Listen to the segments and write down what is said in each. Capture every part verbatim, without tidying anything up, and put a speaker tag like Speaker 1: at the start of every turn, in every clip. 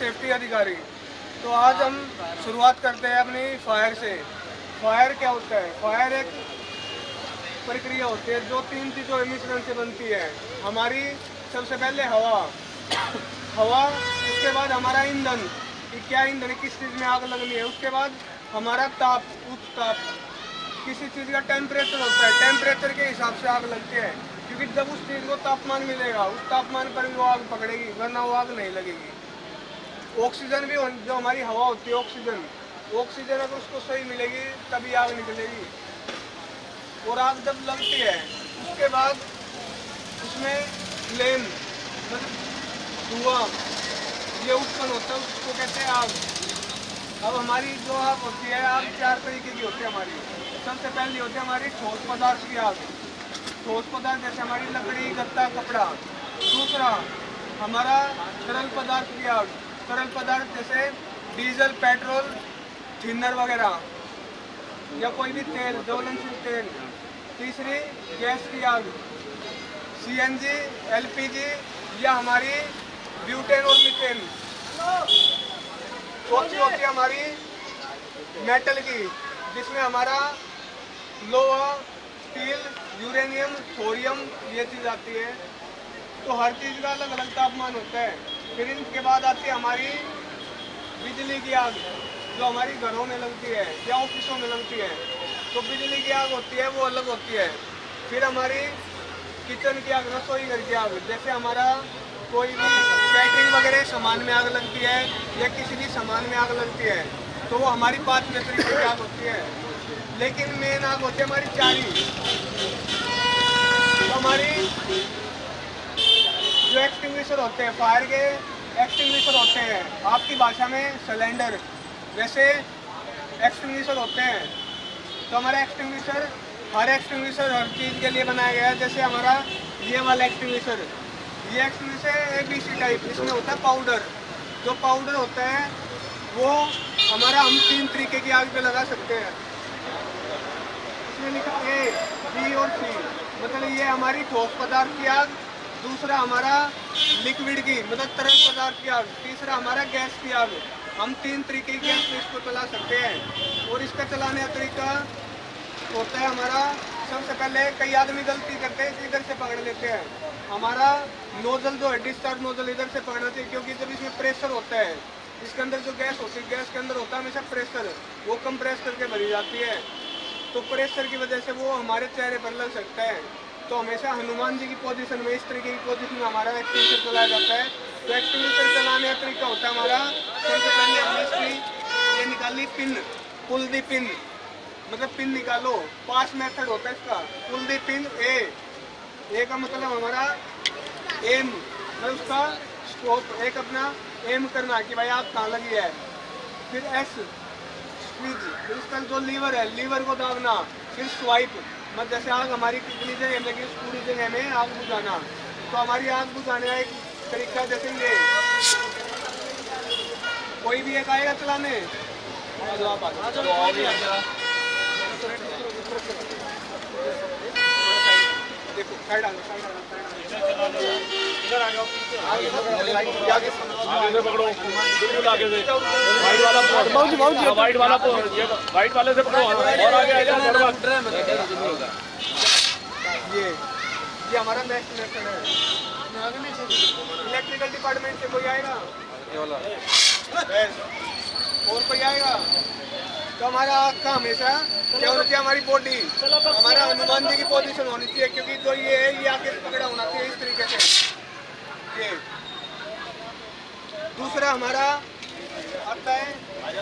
Speaker 1: Safety अधिकारी। तो आज हम शुरुआत करते हैं अपनी फायर से। फायर क्या होता है? फायर एक प्रक्रिया होती है जो तीन चीज़ों के मिश्रण से बनती है। हमारी सबसे पहले हवा हवा उसके बाद हमारा ईंधन कि क्या ईंधन है, किस चीज़ में आग लगनी है। उसके बाद हमारा ताप, उच्च ताप, किसी चीज़ का टेम्परेचर होता है, टेम्परेचर के हिसाब से आग लगती है, क्योंकि जब उस चीज़ को तापमान मिलेगा उस तापमान पर वो आग पकड़ेगी, वरना वो आग नहीं लगेगी। ऑक्सीजन भी जो हमारी हवा होती है, ऑक्सीजन ऑक्सीजन अगर उसको सही मिलेगी तभी आग निकलेगी। और आग जब लगती है उसके बाद उसमें फ्लेम मतलब धुआं ये उत्पन्न होता है, उसको कहते हैं आग। अब हमारी जो आग होती है, आग चार तरीके की होती है हमारी। सबसे पहली होती है हमारी ठोस पदार्थ की आग। ठोस पदार्थ जैसे हमारी लकड़ी, गत्ता, कपड़ा। दूसरा हमारा तरल पदार्थ की आग। तरल पदार्थ जैसे डीजल, पेट्रोल, थिनर वगैरह या कोई भी तेल, ज्वलनशील तेल। तीसरी गैस की आग, सीएनजी, एलपीजी या हमारी ब्यूटेन और मीथेन। चौथी होती है हमारी मेटल की, जिसमें हमारा लोहा, स्टील, यूरेनियम, थोरियम ये चीज़ आती है। तो हर चीज़ का अलग अलग तापमान होता है। फिर इनके बाद आती है हमारी बिजली की आग, जो हमारी घरों में लगती है या ऑफिसों में लगती है। तो बिजली की आग होती है वो अलग होती है। फिर हमारी किचन की आग, रसोई घर की आग, जैसे हमारा कोई भी कैटरिंग वगैरह सामान में आग लगती है या किसी भी सामान में आग लगती है तो वो हमारी पाँच तरीके की आग होती है। लेकिन मेन आग होती है हमारी चारी। तो हमारी जो एक्सटिंग्विशर होते हैं, फायर के एक्सटिंग्विशर होते हैं, आपकी भाषा में सिलेंडर, वैसे एक्सटिंग्विशर होते हैं। तो हमारा एक्सटिंग्विशर, हर एक्सटिंग्विशर हर चीज़ के लिए बनाया गया है। जैसे हमारा ये वाला एक्सटिंग्विशर, ये extinguisher A B C type, इसमें होता है पाउडर। जो पाउडर होता है वो हमारा हम तीन तरीके की आग पे लगा सकते हैं। इसमें लिखा ए, बी और सी, मतलब ये हमारी ठोस पदार्थ की आग। दूसरा हमारा लिक्विड की मतलब तरल पदार्थ की आग। तीसरा हमारा गैस की आग। हम तीन तरीके की गैस पे इसको चला सकते हैं। और इसका चलाने का तरीका होता है हमारा, सबसे पहले कई आदमी गलती करते हैं, इधर से पकड़ लेते हैं। हमारा नोजल जो है, डिस्चार्ज नोजल इधर से पकड़ना चाहिए, क्योंकि जब इसमें प्रेशर होता है, इसके अंदर जो गैस होती है, गैस के अंदर होता है हमेशा प्रेशर, वो कंप्रेस करके भरी जाती है। तो प्रेशर की वजह से वो हमारे चेहरे पर लग सकता है। तो हमेशा हनुमान जी की पोजीशन में, इस तरीके की पोजीशन में हमारा एक्सटिंग्विशर चलाया जाता है। तो एक्सटिंग्विशर चलाने का तरीका होता है हमारा, सबसे पहले हमने इसकी ये निकाली पिन, पुल दी पिन, मतलब पिन निकालो। पास मेथड होता है इसका, पुल दी पिन ए। ए का मतलब हमारा एम, मतलब उसका स्कोप, एक अपना एम करना कि भाई आग कहाँ लगी है। फिर एस स्क्वीज, फिर इसका जो लीवर है, लीवर को दाबना। फिर स्वाइप, मतलब जैसे आग हमारी कितनी जगह लगी उस पूरी जगह में आग बुझाना। तो हमारी आग बुझाने का एक तरीका, जैसे ये कोई भी एक आएगा चलाने, देखो साइड आना, साइड आना, इधर आ जाओ, आगे से पकड़ो, बिल्कुल आगे से, वाइट वाला बहुत बहुत वाइट वाला ये वाइट वाले से पकड़ो और आगे आ जाओ। ये ये हमारा नेक्स्ट मेथड है। इलेक्ट्रिकल डिपार्टमेंट से कोई आएगा, ये वाला और कोई आएगा, तो हमारा आग का हमेशा क्या होना चाहिए, हमारी बॉडी, हमारा हनुमान जी की पोजीशन होनी चाहिए, क्योंकि जो ये है ये आगे पकड़ा होना चाहिए इस तरीके से। ये दूसरा हमारा आता है,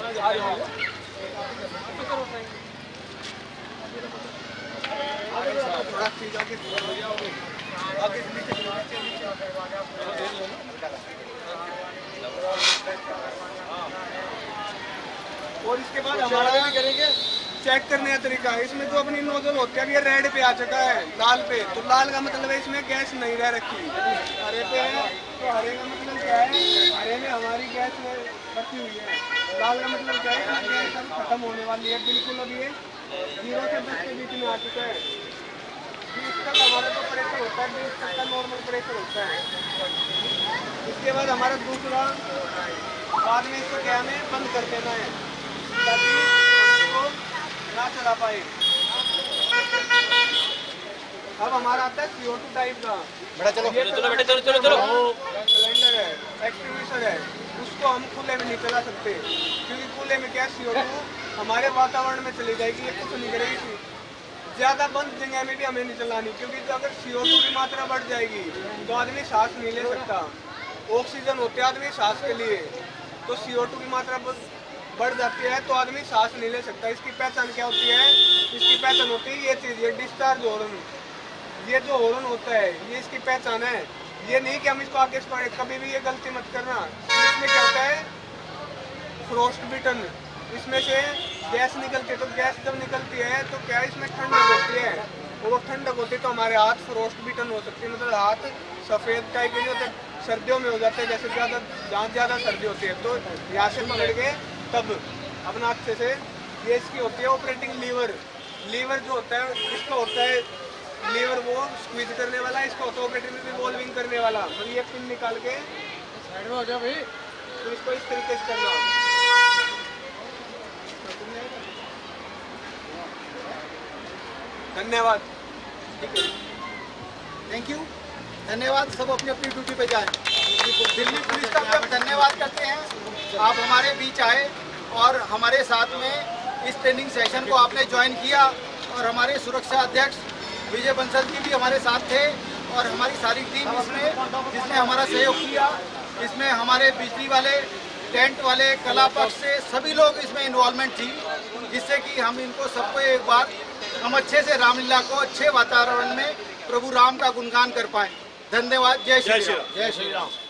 Speaker 1: और इसके बाद हमारा करेंगे चेक करने का तरीका है। इसमें जो अपनी नोजल होती है, अब ये रेड पे आ चुका है, लाल पे, तो लाल का मतलब है इसमें गैस नहीं रह रखी। हरे पे है तो हरे का मतलब क्या है, हरे में हमारी गैस रखी हुई है। लाल का मतलब क्या है, गैस अब खत्म होने वाली है, बिल्कुल अब ये जीरो से दस के बीच में आ चुका है। बीस तक हमारा जो प्रेशर होता है, बीस तक का नॉर्मल प्रेशर होता है। इसके बाद हमारा दूसरा बाद में इसको क्या हमें बंद कर देना है ताकि हम इसको ना चला पाए। अब हमारा आता है सी ओ टू टाइप का।
Speaker 2: बेटा चलो
Speaker 1: ये
Speaker 2: चलो बेटे चलो चलो चलो
Speaker 1: सिलेंडर है, एक्सटिंग्विशर है, उसको हम खुले में नहीं चला सकते क्योंकि खुले में क्या सी ओ टू हमारे वातावरण में चली जाएगी, ये कुछ नहीं करेगी। ज़्यादा बंद जगह में भी हमें नहीं चलानी क्योंकि तो अगर सी ओ टू की मात्रा बढ़ जाएगी तो आदमी सांस नहीं ले सकता। ऑक्सीजन होते आदमी सांस के लिए, तो सी ओ टू की मात्रा बढ़ जाती है तो आदमी सांस नहीं ले सकता। इसकी पहचान क्या होती है? इसकी पहचान होती है ये चीज़, ये डिस्चार्ज हॉर्न। ये जो हॉर्न होता है ये इसकी पहचान है। ये नहीं कि हम इसको आगे पढ़े, कभी भी ये गलती मत करना। इसमें क्या होता है? फ्रोस्ट बिटन, इसमें से गैस निकलती है, तो गैस जब निकलती है तो क्या इसमें ठंडक होती है, और वो ठंडक होती है तो हमारे हाथ फ्रोस्ट बिटन हो सकती है, मतलब हाथ सफ़ेद टाइप के होते सर्दियों में हो जाते हैं, जैसे ज़्यादा जहाँ ज़्यादा सर्दी होती है तो यहाँ से पकड़ के तब अपना अच्छे से। ये इसकी होती है ऑपरेटिंग लीवर। लीवर जो होता है इसका होता है लीवर वो स्क्वीज करने वाला, इसका होता है ऑपरेटिंग रिवॉल्विंग करने वाला। तो ये पिन निकाल के साइड में हो जाओ भाई, तो इसको इस तरीके से करना। धन्यवाद।
Speaker 2: थैंक यू, धन्यवाद। सब अपनी अपनी ड्यूटी पे जाएं। दिल्ली पुलिस का भी हम धन्यवाद करते हैं, आप हमारे बीच आए और हमारे साथ में इस ट्रेनिंग सेशन को आपने ज्वाइन किया, और हमारे सुरक्षा अध्यक्ष विजय बंसल जी भी हमारे साथ थे, और हमारी सारी टीम इसमें जिसने हमारा सहयोग किया। इसमें हमारे बिजली वाले, टेंट वाले, कला पक्ष से सभी लोग इसमें इन्वॉल्वमेंट थी, जिससे कि हम इनको सबको एक बार हम अच्छे से रामलीला को अच्छे वातावरण में प्रभु राम का गुणगान कर पाएं। धन्यवाद। जय श्री राम। जय श्री राम।